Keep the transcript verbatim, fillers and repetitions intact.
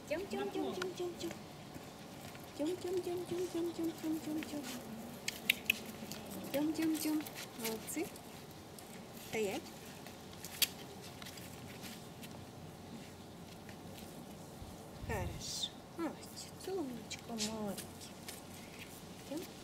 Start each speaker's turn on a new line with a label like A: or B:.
A: Тюм, тюм, тюм, тюм, тюм, тюм. Тюм, тюм, тюм, тюм, тюм, тюм, тюм, тюм, тюм. Тюм, тюм, тюм. Молодцы. Стоять. Хорошо. Молодец. Умничка, маленький. Тюм.